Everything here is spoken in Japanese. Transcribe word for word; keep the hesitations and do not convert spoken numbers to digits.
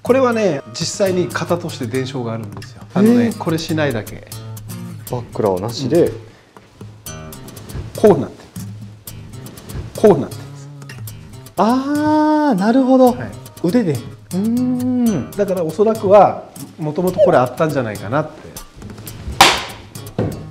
これはね実際に型として伝承があるんですよ。あのねこれしないだけバックラをなしで、うん、 こうなってますこうなってます。 ああなるほど、 はい、 腕で。うーんだからおそらくはもともとこれあったんじゃないかなって。